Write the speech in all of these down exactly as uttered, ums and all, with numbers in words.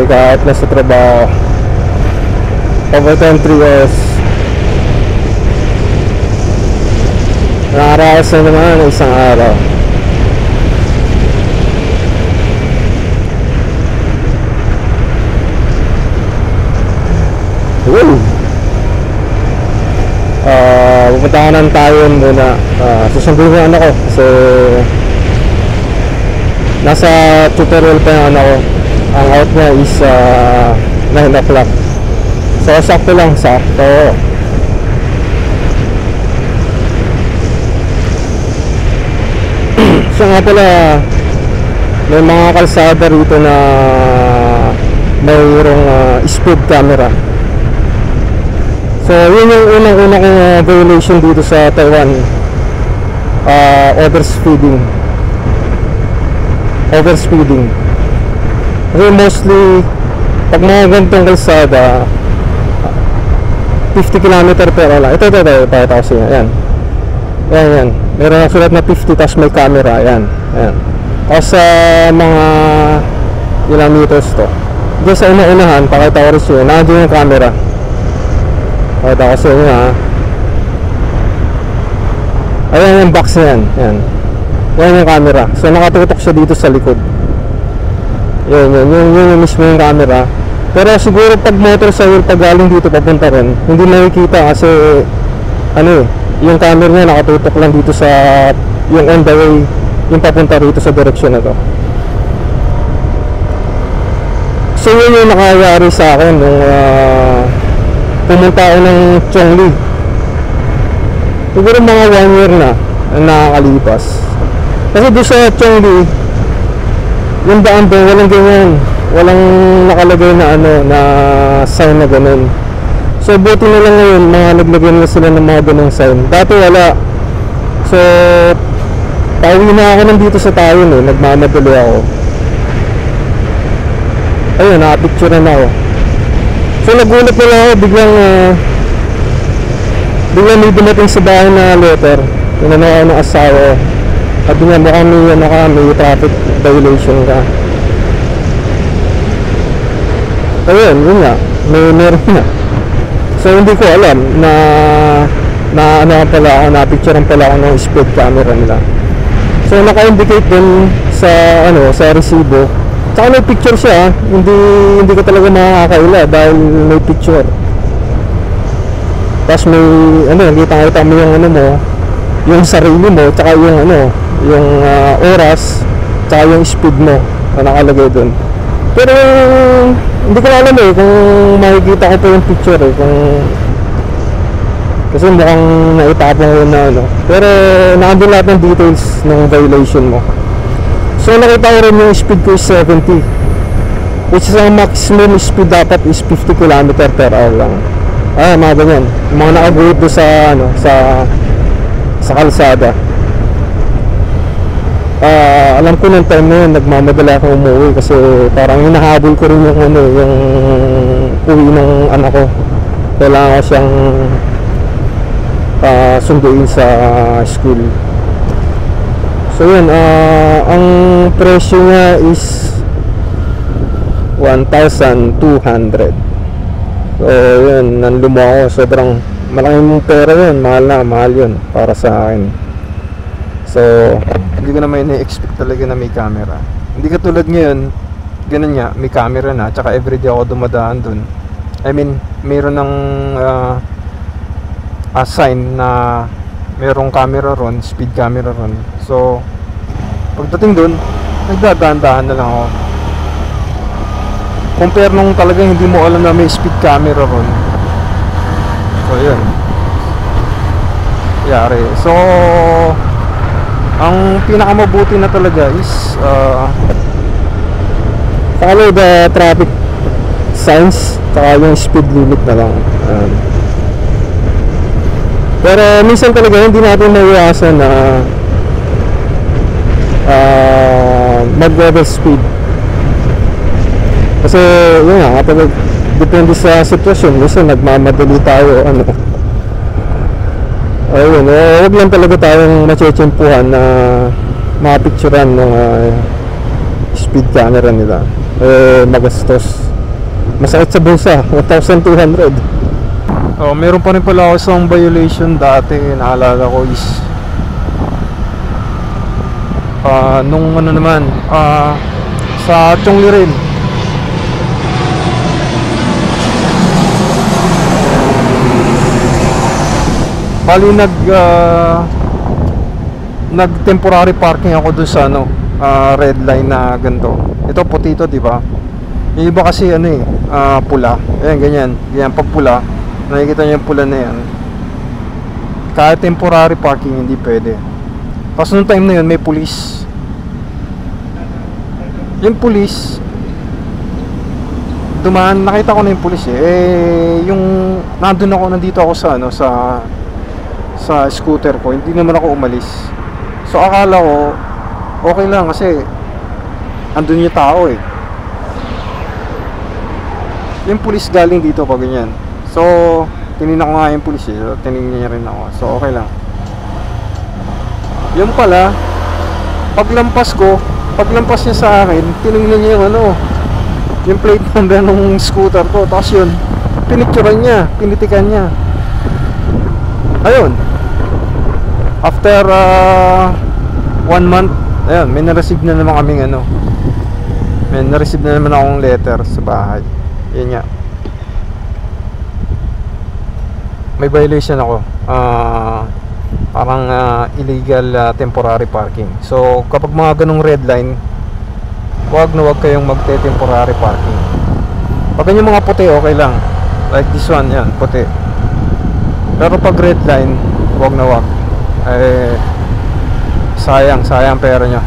kahit nasa trabaho. Overtime three hours. Nakaraos na naman ng isang araw. Woo! Uh, pupunta ka ng tayo muna. Uh, susunduin ko ang anak ko kasi nasa tutorial pa yung anak ko. Ang out niya is uh, nine o'clock. So sakto lang, sakto. So nga pala, may mga kalsada rito na mayroong uh, speed camera. So yun yung unang-una kong uh, violation dito sa Taiwan. uh, Overspeeding. Overspeeding. Kasi mostly pag mga ganitong kalsada, fifty kilometers per hour. Ito, ito, ito, ipakita ko sa inyo. Ayan. Ayan, ayan. Meron ang sulat na fifty, tapos may camera. Ayan, ayan. Tapos sa uh, mga ilang meters to. Diyan sa una-unahan, pakita ko rin siya, nandiyan yung camera. Pakita ko sa inyo, ha. Ayan yung box na yan. Ayan. Ayan yung camera. So nakatutok siya dito sa likod. Ayan, yun, yun, yun, yun mismo yung camera. Pero siguro pag motorcycle pag galing dito papunta rin, hindi nakikita kasi ano eh, yung camera niya nakatutok lang dito sa yung on the way, yung papunta rito sa direksyon na to. So yun yung nakayari sa akin nung uh, pumunta ako ng Chongli. Siguro mga one year na ang nakakalipas. Kasi doon sa Chongli, yung daan doon, walang ganyan. Walang nakalagay na ano, na sign na ganun. So buti na lang ngayon, mga naglagay na sila ng mga ganung sign. Dati wala. So pauwi na ako nandito sa Tayon eh, nagmamadali ako. Ayun, nakapicture na ako. So nagulat na lang ako, biglang uh, biglang may dumating sa bahay na letter. Tinanong ako ng asawa. Sabi nga, baka may, ano ka, may traffic violation ka. Ayun, yun nga, may meron na. So hindi ko alam na na ano pala ako, na-picturean pala ako ng speed camera nila. So naka-indicate din sa ano, sa resibo. Tsaka may picture siya, hindi hindi ko talaga makakaila dahil may picture. Tapos may ano, kita-kita mo yung ano mo, yung sarili mo, tsaka yung ano, yung uh, oras, tsaka yung speed mo na nakalagay doon. Pero hindi ko alam eh kung makikita ko po yung picture eh, kung kasi mukhang naitapong ko na ano. Pero nakandun lahat ng details ng violation mo. So nakita ko rin yung speed ko is seventy, which is ang maximum speed dapat is fifty kilometers per hour lang. Ah, mga ganyan, mga nakaguhit doon sa ano, sa sa kalsada. Uh, alam ko nung time na yun, nagmamadala ako umuwi kasi parang hinahabol ko rin yung ano, yung uwi ng anak ko. Kailangan ko siyang uh, sunduin sa school. So yun, uh, ang presyo niya is one thousand two hundred. So yun, nanlumo ako, sobrang malaking pera yun, mahal na, mahal yun para sa akin. So hindi ko naman i-expect talaga na may camera. Hindi katulad ngayon, ganun nga, may camera na, tsaka everyday ako dumadaan dun. I mean, mayroon ng uh, a sign na mayroong camera ron, speed camera ron. So pagdating dun, nagdadaan-daan na lang ako. Compare nung talagang hindi mo alam na may speed camera ron. So yun, yari. So ang pinakamabuti na talaga is uh, follow the traffic signs, saka yung speed limit na lang. um, Pero minsan talaga hindi natin maiwasan na uh, mag-overspeed. Kasi yun nga, kapag depende sa sitwasyon, minsan nagmamadali tayo, ano. Ayun, eh, huwag lang talaga tayong machechempuhan na mapicturean ng uh, speed camera nila. Eh, magastos. Masakit sa bulsa, one thousand two hundred. Oh, meron pa rin pala ako isang violation dati, naalala ko is uh, nung ano naman, uh, sa Chongli rin. Bali nag uh, nag temporary parking ako dun sa ano, uh, red line na ganito. Ito puti ito, di ba? Yung iba kasi ano eh, uh, pula. Ayan, ganyan. Ganyan pag pula, nakikita niyo yung pula na yan. Kahit temporary parking hindi pwede. Tapos nung time na yun may police. Yung police dumaan, nakita ko na yung police eh. Eh yung nandun ako, nandito ako sa ano, sa sa scooter ko, hindi naman ako umalis. So akala ko okay lang kasi andun yung tao eh. Yung police galing dito pa ganyan. So tinignan ko nga yung police eh. Tinignan niya rin ako. So okay lang. Yung pala paglampas ko, paglampas niya sa akin, tinignan niya yung ano, yung plate number ng scooter ko. Tapos yun, pinicturean niya, pinitikan niya. Ayun, after uh, one month, ayun, may na-receive na naman kaming ano, may na-receive na naman akong letter sa bahay. Yan nga, may violation ako, uh, parang uh, illegal uh, temporary parking. So kapag mga ganong red line, wag na wag kayong magte-temporary parking. Pag ganyan mga puti, okay lang, like this one, yan, puti. Pero pag red line, wag na wag. Eh, sayang, sayang pera nyo.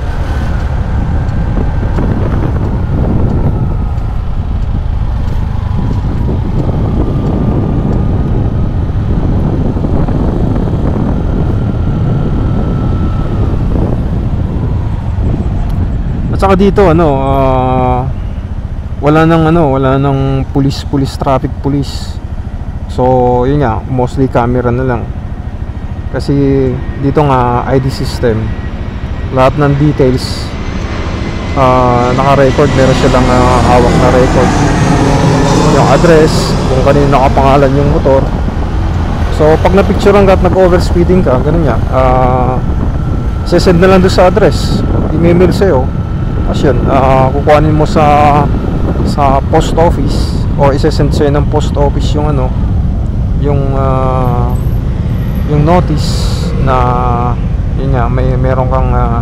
At saka dito ano, uh, wala nang ano, wala nang police, police, traffic police. So yun nga, mostly camera na lang. Kasi dito nga I D system, lahat ng details uh, naka-record, meron silang uh, hawak na record. Yung address, kung kanino nakapangalan yung motor. So pag na-picturean ka at nag-overspeeding ka, ganun nga, uh, sesend na lang doon sa address, i-mail sa'yo. Tapos yun, uh, kukuhanin mo sa sa post office, o isesend sa'yo ng post office yung ano, yung uh, yung notice na yun nga, may meron kang uh,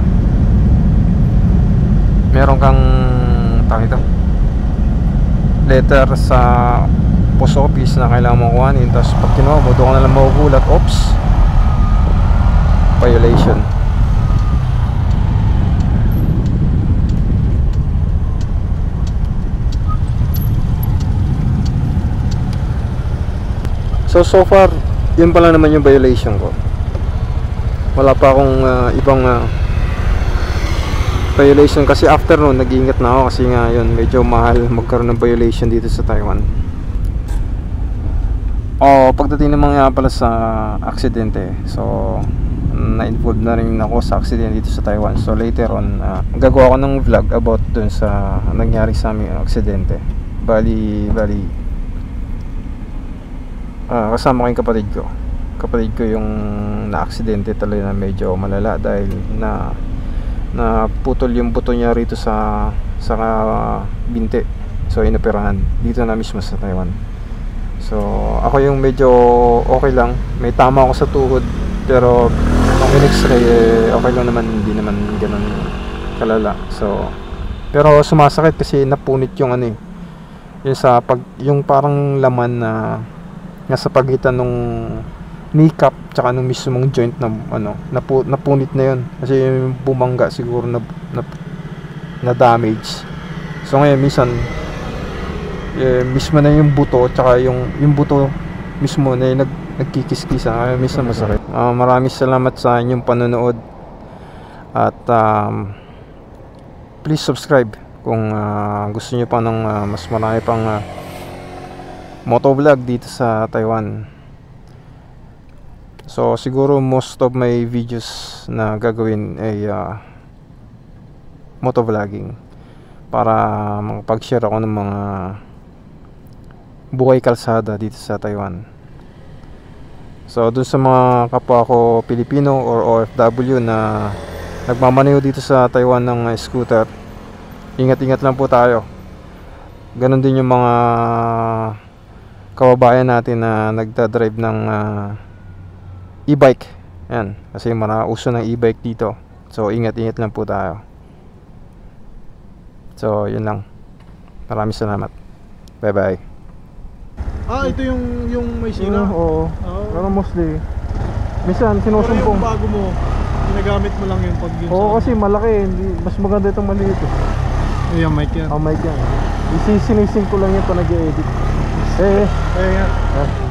meron kang tawag ito, letter sa post office na kailangan mo kuhanin. Tapos pag kinuha mo, doon ka na lang magugulat, oops, violation. So so far, yun pala naman yung violation ko. Wala pa akong uh, ibang uh, violation. Kasi after nun, nag-iingat na ako. Kasi nga yun, medyo mahal magkaroon ng violation dito sa Taiwan. O pagdating naman nga pala sa aksidente, so na-involve na rin ako sa aksidente dito sa Taiwan. So later on, uh, gagawa ko ng vlog about dun sa nangyari sa aming aksidente. Bali, bali Uh, kasama ko yung kapatid ko kapatid ko yung na-aksidente talaga na medyo malala dahil na na putol yung buto niya rito sa sa uh, binti. So inoperahan dito na mismo sa Taiwan. So ako yung medyo okay lang, may tama ako sa tuhod, pero nung in-x-ray eh, okay lang naman, hindi naman ganun kalala. So pero sumasakit kasi napunit yung ano eh, yung sa pag yung parang laman na nasa pagitan nung kneecap tsaka nung mismong joint na ano, napu, napunit na yun kasi yung bumangga siguro na, na, na damage. So ngayon minsan eh, mismo na yung buto tsaka yung, yung buto mismo na yung nag, nagkikiskisa, kaya minsan masakit. Uh, maraming salamat sa inyong panonood at um, please subscribe kung uh, gusto nyo pa ng uh, mas marami pang uh, motovlog dito sa Taiwan. So siguro most of my videos na gagawin ay uh, motovlogging para makapag-share ako ng mga buhay kalsada dito sa Taiwan. So dun sa mga kapwa ko Pilipino or O F W na nagmamaneho dito sa Taiwan ng uh, scooter, ingat-ingat lang po tayo. Ganon din yung mga kababayan natin na nagda-drive ng uh, e-bike. Yan, kasi marauso ng e-bike dito. So ingat-ingat lang po tayo. So yun lang. Maraming salamat. Bye bye. Ah, ito yung yung may sira. Mm, oo. Oo. Pero mostly minsan Pero yung sinusumpong. bago mo, ginagamit mo lang yung pag yun. Oo, sa- kasi malaki, hindi, mas maganda itong maliit eh. Eh, yung mic yan. Oh, mic yan. Isisinising ko lang yan pa nag-i-edit. Eh, Eh, yan. eh.